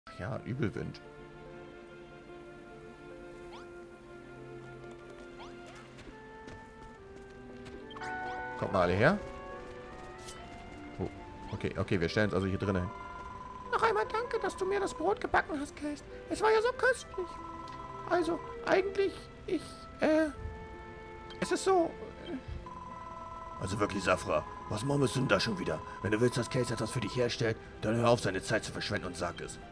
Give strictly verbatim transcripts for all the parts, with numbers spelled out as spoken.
Ja, Übelwind. Kommt mal alle her. Oh, okay, okay, wir stellen uns also hier drinnen hin. Noch einmal danke, dass du mir das Brot gebacken hast, Case. Es war ja so köstlich. Also, eigentlich, ich, äh, es ist so... Also wirklich, Safra, was murmelst du denn da schon wieder? Wenn du willst, dass Case etwas für dich herstellt, dann hör auf, seine Zeit zu verschwenden und sag es.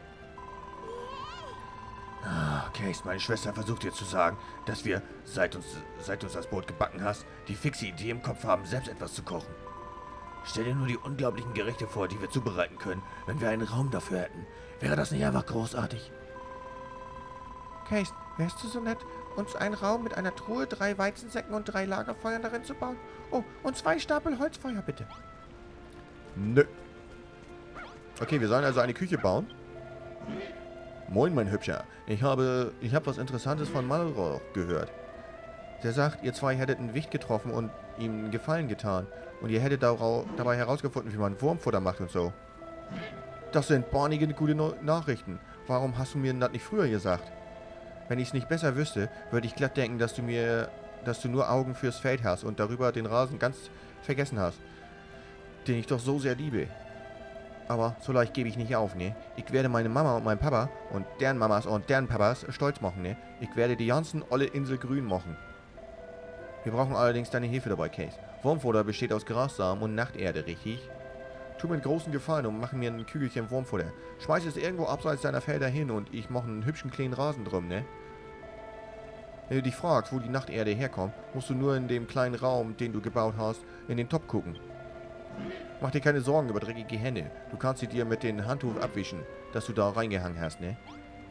Ah, Case, meine Schwester versucht dir zu sagen, dass wir, seit uns, seit du uns das Brot gebacken hast, die fixe Idee im Kopf haben, selbst etwas zu kochen. Stell dir nur die unglaublichen Gerichte vor, die wir zubereiten können, wenn wir einen Raum dafür hätten. Wäre das nicht einfach großartig? Case, wärst du so nett, uns einen Raum mit einer Truhe, drei Weizensäcken und drei Lagerfeuern darin zu bauen? Oh, und zwei Stapel Holzfeuer, bitte. Nö. Okay, wir sollen also eine Küche bauen. Moin, mein Hübscher. Ich habe, ich habe was Interessantes von Malroch gehört. Der sagt, ihr zwei hättet einen Wicht getroffen und ihm einen Gefallen getan. Und ihr hättet dabei herausgefunden, wie man Wurmfutter macht und so. Das sind bornige gute no Nachrichten. Warum hast du mir das nicht früher gesagt? Wenn ich es nicht besser wüsste, würde ich glatt denken, dass du mir, dass du nur Augen fürs Feld hast und darüber den Rasen ganz vergessen hast, den ich doch so sehr liebe. Aber so leicht gebe ich nicht auf, ne? Ich werde meine Mama und meinen Papa und deren Mamas und deren Papas stolz machen, ne? Ich werde die ganzen olle Insel grün machen. Wir brauchen allerdings deine Hilfe dabei, Case. Wurmfutter besteht aus Grassamen und Nachterde, richtig? Tu mir einen großen Gefallen und mach mir ein Kügelchen Wurmfutter. Schmeiß es irgendwo abseits deiner Felder hin und ich mache einen hübschen kleinen Rasen drum, ne? Wenn du dich fragst, wo die Nachterde herkommt, musst du nur in dem kleinen Raum, den du gebaut hast, in den Topf gucken. Mach dir keine Sorgen über dreckige Hände. Du kannst sie dir mit dem Handtuch abwischen, das du da reingehangen hast, ne?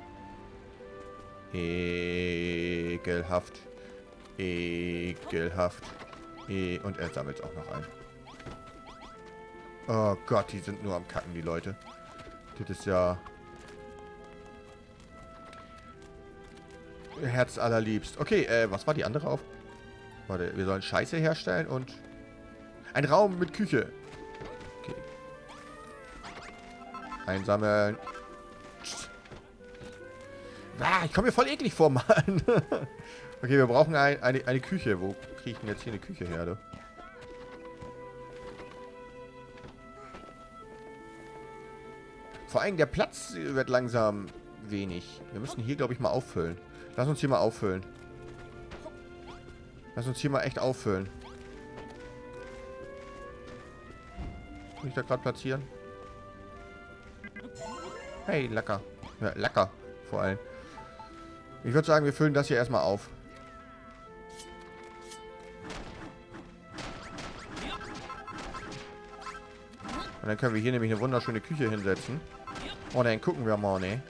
Ekelhaft. Ekelhaft. E Und er sammelt auch noch ein. Oh Gott, die sind nur am Kacken, die Leute. Das ist ja... Herz allerliebst. Okay, äh, was war die andere auf? Warte, wir sollen Scheiße herstellen und... Ein Raum mit Küche. Okay. Einsammeln. Ah, ich komme mir voll eklig vor, Mann. Okay, wir brauchen ein, eine, eine Küche. Wo kriege ich denn jetzt hier eine Küche her, du? Vor allem der Platz wird langsam wenig. Wir müssen hier, glaube ich, mal auffüllen. Lass uns hier mal auffüllen. Lass uns hier mal echt auffüllen. Kann ich da gerade platzieren? Hey, lecker. Ja, lecker. Vor allem. Ich würde sagen, wir füllen das hier erstmal auf. Und dann können wir hier nämlich eine wunderschöne Küche hinsetzen. Und dann gucken wir mal, ne?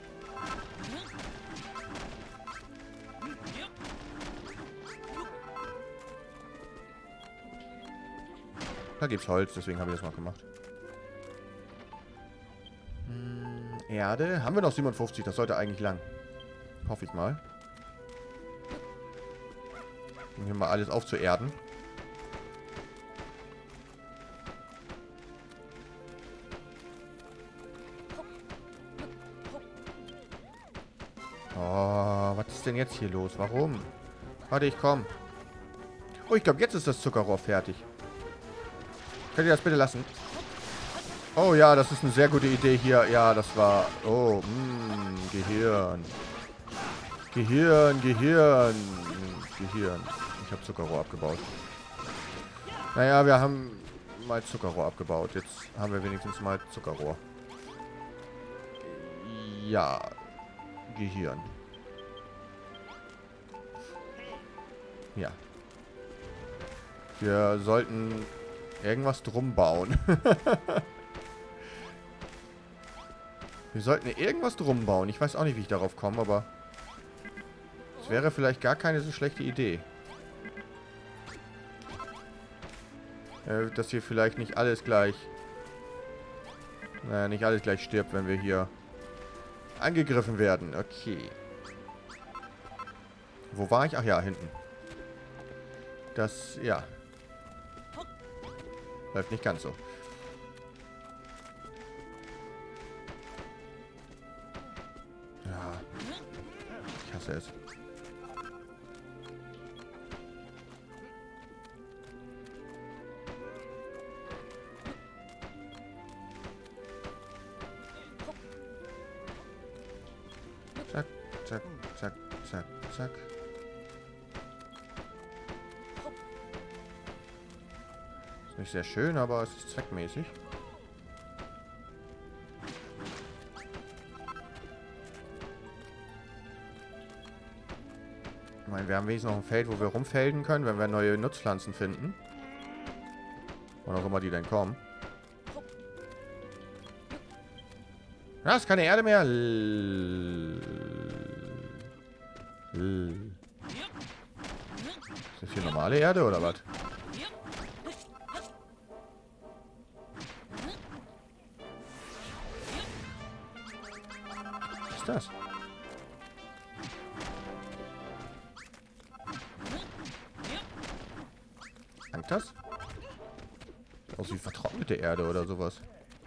Da gibt's Holz, deswegen habe ich das mal gemacht. Hm, Erde. Haben wir noch siebenundfünfzig, das sollte eigentlich lang. Hoffe ich mal. Um hier mal alles aufzuerden. Oh, was ist denn jetzt hier los? Warum? Warte, ich komm. Oh, ich glaube, jetzt ist das Zuckerrohr fertig. Könnt ihr das bitte lassen? Oh ja, das ist eine sehr gute Idee hier. Ja, das war... Oh, mh, Gehirn. Gehirn, Gehirn. Gehirn. Ich habe Zuckerrohr abgebaut. Naja, wir haben mal Zuckerrohr abgebaut. Jetzt haben wir wenigstens mal Zuckerrohr. Ja. Gehirn. Ja. Wir sollten irgendwas drum bauen. Wir sollten irgendwas drum bauen. Ich weiß auch nicht, wie ich darauf komme, aber es wäre vielleicht gar keine so schlechte Idee. Äh, dass hier vielleicht nicht alles gleich... Naja, nicht alles gleich stirbt, wenn wir hier angegriffen werden. Okay. Wo war ich? Ach ja, hinten. Das, ja. Läuft nicht ganz so. hasse es. Zack, zack, zack, zack, zack. Ist nicht sehr schön, aber es ist zweckmäßig. Ich meine, wir haben wenigstens noch ein Feld, wo wir rumfelden können, wenn wir neue Nutzpflanzen finden. Wann auch immer die denn kommen. Ja, ist keine Erde mehr. L L ist das hier normale Erde oder was? Was ist das? Langt das? Aus wie vertrocknete Erde oder sowas.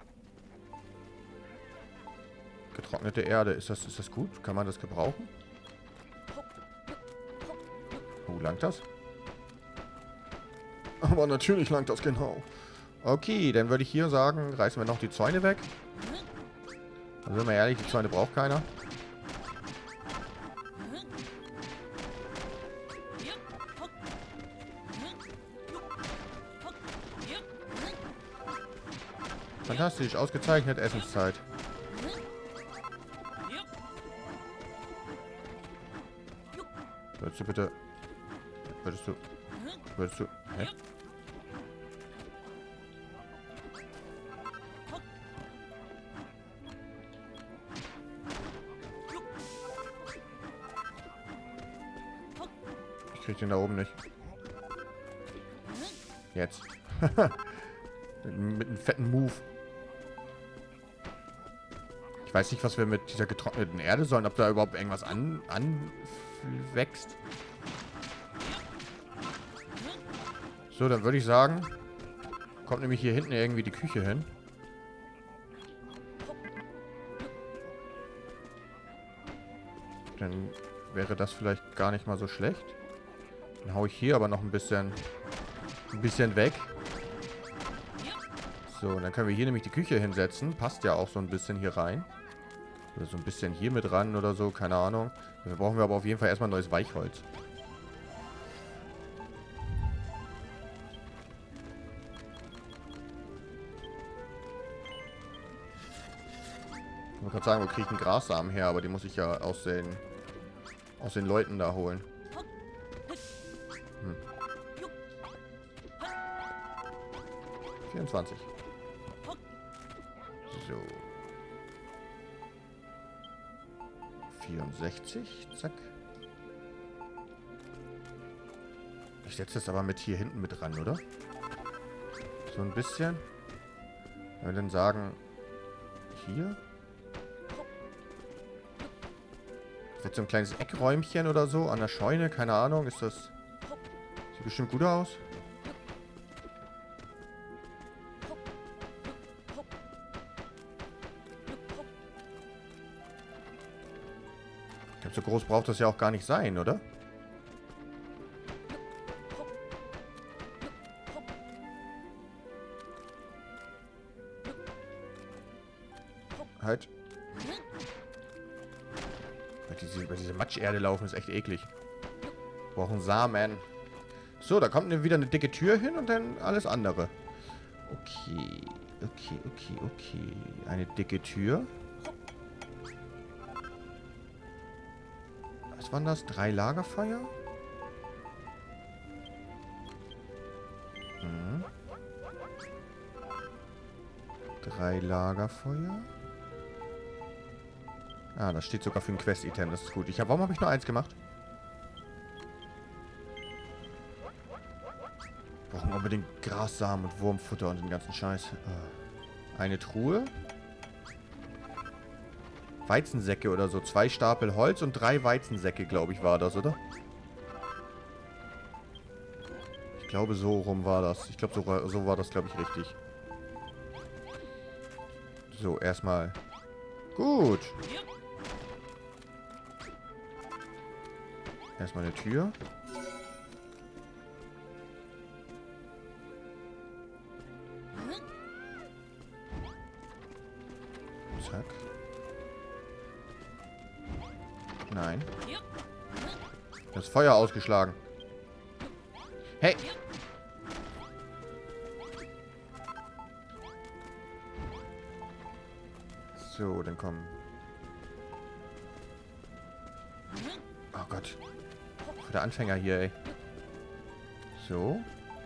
Getrocknete Erde. Ist das, ist das gut? Kann man das gebrauchen? Oh, langt das? Aber natürlich langt das genau. Okay, dann würde ich hier sagen, reißen wir noch die Zäune weg. Also sind wir ehrlich, die Zäune braucht keiner. Fantastisch, ausgezeichnet, Essenszeit. Würdest du bitte... Würdest du... Würdest du... Hä? Ich krieg den da oben nicht. Jetzt. Mit einem fetten Move. Ich weiß nicht, was wir mit dieser getrockneten Erde sollen. Ob da überhaupt irgendwas an, anwächst. So, dann würde ich sagen, kommt nämlich hier hinten irgendwie die Küche hin. Dann wäre das vielleicht gar nicht mal so schlecht. Dann haue ich hier aber noch ein bisschen, ein bisschen weg. So, und dann können wir hier nämlich die Küche hinsetzen. Passt ja auch so ein bisschen hier rein. Oder so ein bisschen hier mit ran oder so, keine Ahnung. Dafür brauchen wir aber auf jeden Fall erstmal neues Weichholz. Ich wollte gerade sagen, wo kriege ich einen Grassamen her, aber die muss ich ja aus den, aus den Leuten da holen. Hm. vierundzwanzig. So. vierundsechzig. Zack. Ich setze das aber mit hier hinten mit ran, oder? So ein bisschen. Wenn wir dann sagen, hier. Vielleicht so ein kleines Eckräumchen oder so an der Scheune. Keine Ahnung. Ist das... Sieht bestimmt gut aus. Ich glaube, so groß braucht das ja auch gar nicht sein, oder? Halt. Bei diese, bei diese Matscherde laufen ist echt eklig. Wir brauchen Samen. So, da kommt wieder eine dicke Tür hin und dann alles andere. Okay, okay, okay, okay. Eine dicke Tür. Was waren das? Drei Lagerfeuer? Hm. Drei Lagerfeuer. Ah, das steht sogar für ein Quest-Item. Das ist gut. Ich hab, warum habe ich nur eins gemacht? Wir brauchen unbedingt Grassamen und Wurmfutter und den ganzen Scheiß. Eine Truhe. Weizensäcke oder so. Zwei Stapel Holz und drei Weizensäcke, glaube ich, war das, oder? Ich glaube, so rum war das. Ich glaube, so, so war das, glaube ich, richtig. So, erstmal. Gut. Erstmal eine Tür. Zack. Nein. Das Feuer ausgeschlagen. Hey! So, dann kommen. Oh Gott. Für der Anfänger hier, ey. So.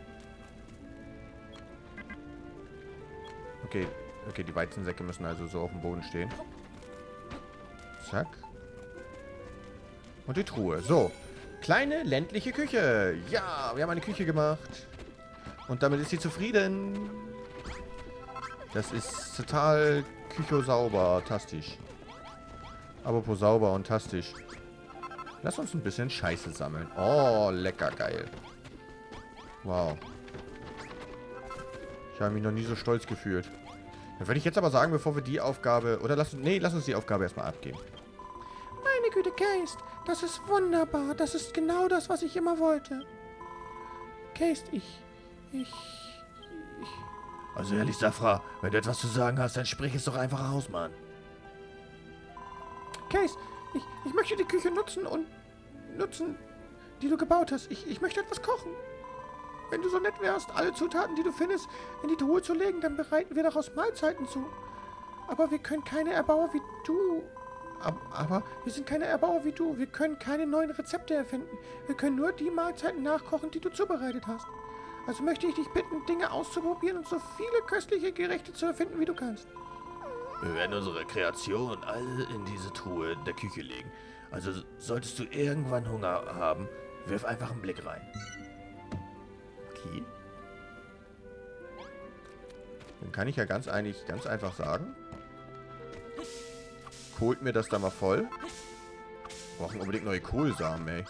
Okay. Okay, die Weizensäcke müssen also so auf dem Boden stehen. Zack. Und die Truhe. So. Kleine ländliche Küche. Ja, wir haben eine Küche gemacht. Und damit ist sie zufrieden. Das ist total kücho-sauber. Tastisch. Apropos sauber und tastisch. Lass uns ein bisschen Scheiße sammeln. Oh, lecker geil. Wow. Ich habe mich noch nie so stolz gefühlt. Dann würde ich jetzt aber sagen, bevor wir die Aufgabe... Oder lass, nee, lass uns die Aufgabe erstmal abgeben. Meine Güte, Geist. Das ist wunderbar. Das ist genau das, was ich immer wollte. Geist, ich... Ich... ich Also ehrlich, Safra, wenn du etwas zu sagen hast, dann sprich es doch einfach aus, Mann. Geist, ich, ich möchte die Küche nutzen und... Nutzen, die du gebaut hast. Ich, ich möchte etwas kochen. Wenn du so nett wärst, alle Zutaten, die du findest, in die Truhe zu legen, dann bereiten wir daraus Mahlzeiten zu. Aber wir können keine Erbauer wie du... Aber, aber wir sind keine Erbauer wie du. Wir können keine neuen Rezepte erfinden. Wir können nur die Mahlzeiten nachkochen, die du zubereitet hast. Also möchte ich dich bitten, Dinge auszuprobieren und so viele köstliche Gerichte zu erfinden, wie du kannst. Wir werden unsere Kreation alle in diese Truhe der Küche legen. Also solltest du irgendwann Hunger haben, wirf einfach einen Blick rein. Okay. Dann kann ich ja ganz, eigentlich, ganz einfach sagen. Holt mir das da mal voll. Wir brauchen unbedingt neue Kohlsamen, ey.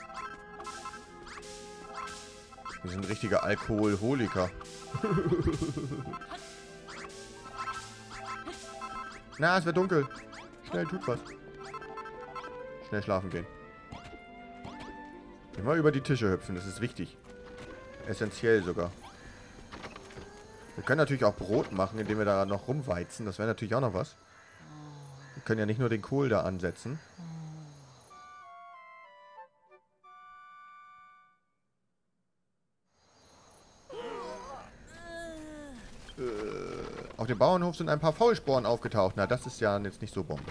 Wir sind richtige Alkoholholiker. Na, es wird dunkel. Schnell, tut was. Schnell schlafen gehen. Immer über die Tische hüpfen, das ist wichtig. Essentiell sogar. Wir können natürlich auch Brot machen, indem wir da noch rumweizen. Das wäre natürlich auch noch was. Wir können ja nicht nur den Kohl da ansetzen. Äh, auf dem Bauernhof sind ein paar Faulsporen aufgetaucht. Na, das ist ja jetzt nicht so Bombe.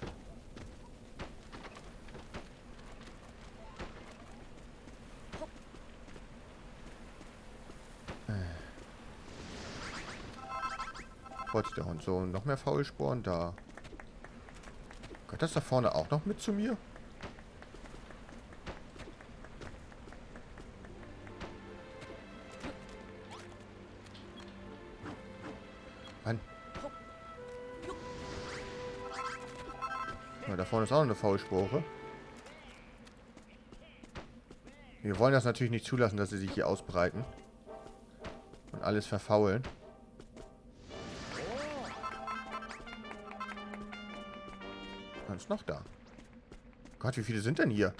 Trotz der Hund. So, noch mehr Faulsporen da. Gehört das da vorne auch noch mit zu mir? Mann. Ja, da vorne ist auch noch eine Faulspore. Wir wollen das natürlich nicht zulassen, dass sie sich hier ausbreiten. Und alles verfaulen. Was ist noch da? Gott, wie viele sind denn hier?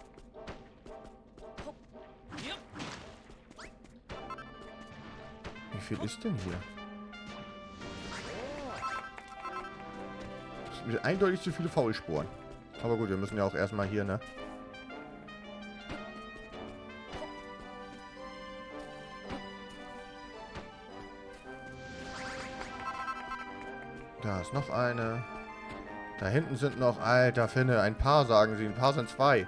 Wie viel ist denn hier? Das sind eindeutig zu viele Faulsporen. Aber gut, wir müssen ja auch erstmal hier, ne? Da ist noch eine. Da hinten sind noch, alter Finne, ein paar, sagen sie. Ein paar sind zwei.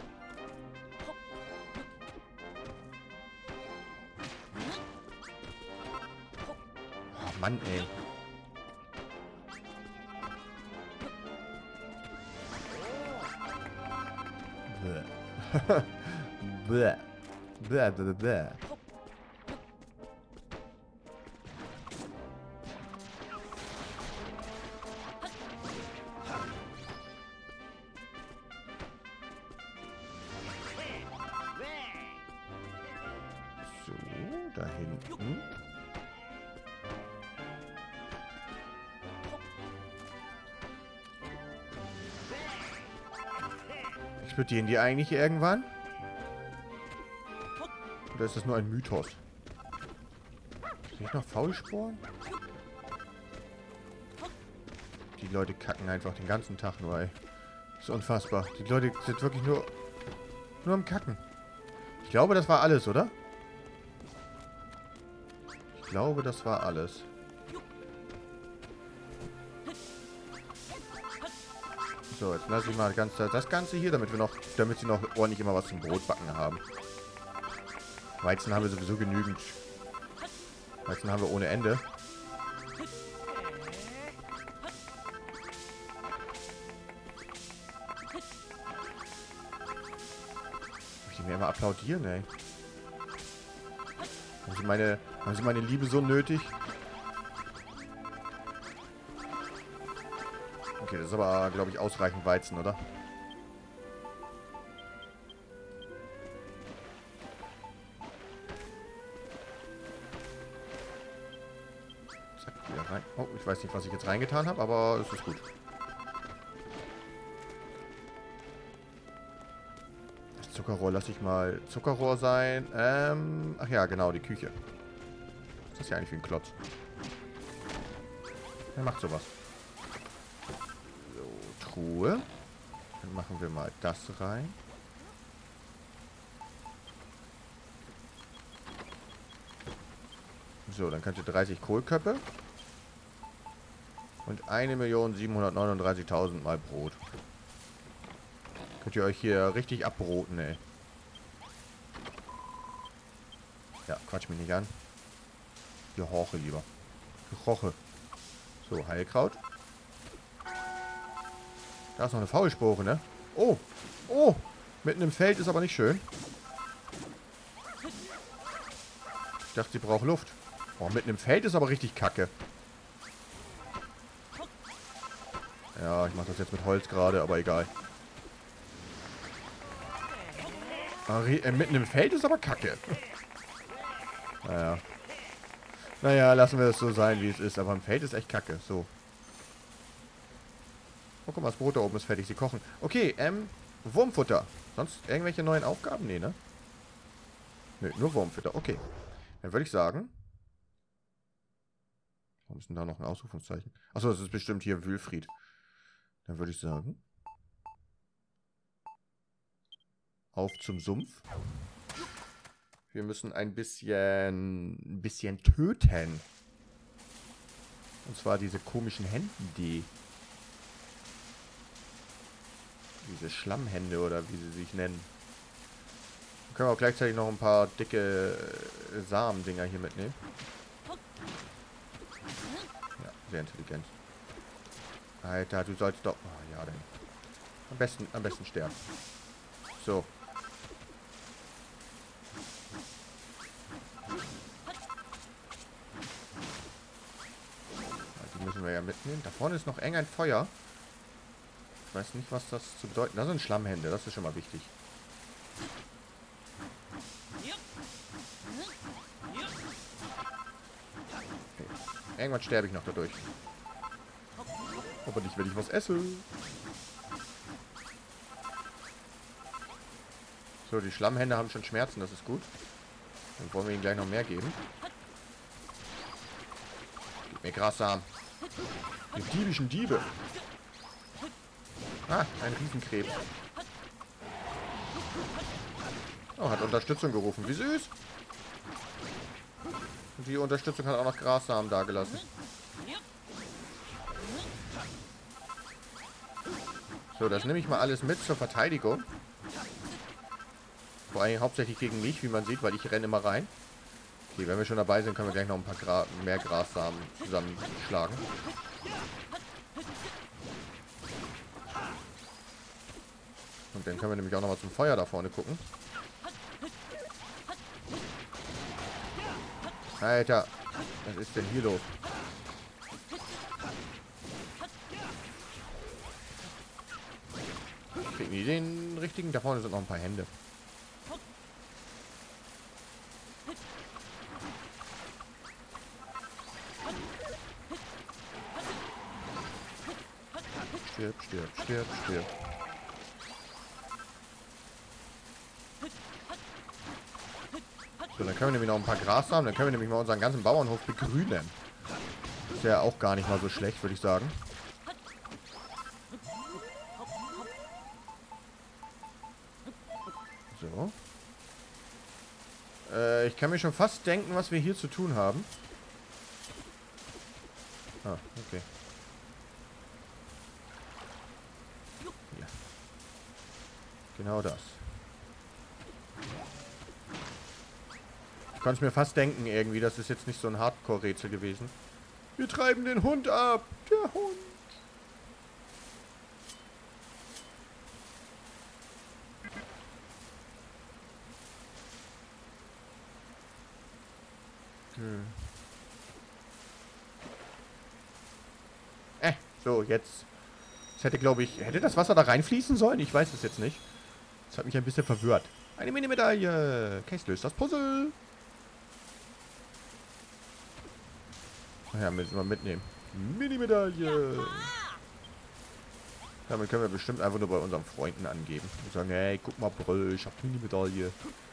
Oh Mann, ey. Bäh. Bäh. Bäh, bäh, bäh. So, da hinten. Explodieren die eigentlich irgendwann? Oder ist das nur ein Mythos? Sehe ich noch Faulsporen? Die Leute kacken einfach den ganzen Tag nur, ey. Das ist unfassbar. Die Leute sind wirklich nur... Nur am Kacken. Ich glaube, das war alles, oder? Ich glaube, das war alles. So, jetzt lasse ich mal das Ganze, das Ganze hier, damit wir noch, damit sie noch ordentlich immer was zum Brotbacken haben. Weizen haben wir sowieso genügend. Weizen haben wir ohne Ende. Möchte ich mir immer applaudieren, ey. Haben Sie meine, haben Sie meine Liebe so nötig? Okay, das ist aber, glaube ich, ausreichend Weizen, oder? Zack, wieder rein. Oh, ich weiß nicht, was ich jetzt reingetan habe, aber es ist gut. Das Zuckerrohr lasse ich mal Zuckerrohr sein. Ähm, ach ja, genau, die Küche. Das ist ja eigentlich wie ein Klotz. Wer macht sowas? Truhe. Dann machen wir mal das rein. So, dann könnt ihr dreißig Kohlköpfe. Und eine Million siebenhundertneununddreißigtausend mal Brot. Könnt ihr euch hier richtig abbroten, ey. Ja, quatsch mich nicht an. Gehorche lieber. Gehorche. So, Heilkraut. Da ist noch eine Faulspore, ne? Oh! Oh! Mitten im Feld ist aber nicht schön. Ich dachte, sie braucht Luft. Oh, mitten im Feld ist aber richtig kacke. Ja, ich mache das jetzt mit Holz gerade, aber egal. Aber äh, mitten im Feld ist aber kacke. Naja. Naja, lassen wir es so sein, wie es ist. Aber im Feld ist echt kacke. So. Oh, guck mal, das Brot da oben ist fertig. Sie kochen. Okay, ähm, Wurmfutter. Sonst irgendwelche neuen Aufgaben? Nee, ne? Nö, nur Wurmfutter. Okay. Dann würde ich sagen... Warum ist denn da noch ein Ausrufungszeichen? Achso, das ist bestimmt hier Wülfried. Dann würde ich sagen... Auf zum Sumpf. Wir müssen ein bisschen... Ein bisschen töten. Und zwar diese komischen Händen, die... Diese Schlammhände oder wie sie sich nennen. Dann können wir auch gleichzeitig noch ein paar dicke äh, Samendinger hier mitnehmen. Ja, sehr intelligent. Alter, du sollst doch... Oh, ja, dann. Am besten, am besten sterben. So. Ja, die müssen wir ja mitnehmen. Da vorne ist noch eng ein Feuer. Ich weiß nicht, was das zu bedeuten. Das sind Schlammhände, das ist schon mal wichtig. Okay. Irgendwann sterbe ich noch dadurch. Aber nicht, wenn ich was esse. So, die Schlammhände haben schon Schmerzen, das ist gut. Dann wollen wir ihnen gleich noch mehr geben. Gib mir Grassamen. Die diebischen Diebe. Ah, ein Riesenkrebs. Oh, hat Unterstützung gerufen. Wie süß. Und die Unterstützung hat auch noch Grassamen dagelassen. So, das nehme ich mal alles mit zur Verteidigung. Vor allem hauptsächlich gegen mich, wie man sieht, weil ich renne immer rein. Okay, wenn wir schon dabei sind, können wir gleich noch ein paar Gra mehr Grassamen zusammenschlagen. Und dann können wir nämlich auch noch mal zum Feuer da vorne gucken. Alter, was ist denn hier los? Kriegen die den richtigen? Da vorne sind noch ein paar Hände. Stirb, stirb, stirb, stirb. So, dann können wir nämlich noch ein paar Grassamen. Dann können wir nämlich mal unseren ganzen Bauernhof begrünen. Ist ja auch gar nicht mal so schlecht, würde ich sagen. So. Äh, ich kann mir schon fast denken, was wir hier zu tun haben. Ah, okay. Ja. Genau das. Ich konnte es mir fast denken irgendwie, das ist jetzt nicht so ein Hardcore-Rätsel gewesen. Wir treiben den Hund ab! Der Hund! Hm. Äh, so, jetzt. Es hätte, glaube ich, hätte das Wasser da reinfließen sollen? Ich weiß es jetzt nicht. Das hat mich ein bisschen verwirrt. Eine Mini-Medaille. Case löst das Puzzle. Ach ja, müssen wir mitnehmen. Mini-Medaille. Damit können wir bestimmt einfach nur bei unseren Freunden angeben. Und sagen, hey, guck mal, Brüll, ich hab Mini-Medaille.